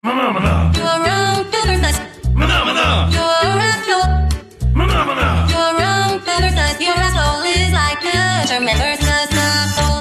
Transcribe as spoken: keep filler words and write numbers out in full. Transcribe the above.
Mana, You're round, feather size. mana, mana, You're a rascal. mana, mana. You're round, feather size. Your rascal is like a tremendous,